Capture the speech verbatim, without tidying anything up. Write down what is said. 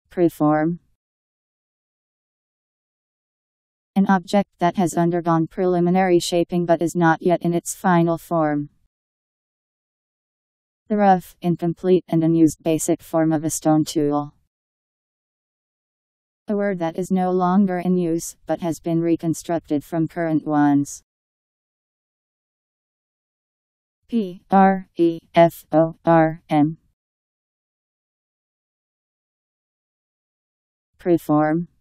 Preform. An object that has undergone preliminary shaping but is not yet in its final form. The rough, incomplete and unused basic form of a stone tool. A word that is no longer in use, but has been reconstructed from current ones. P R E F O R M. Preform.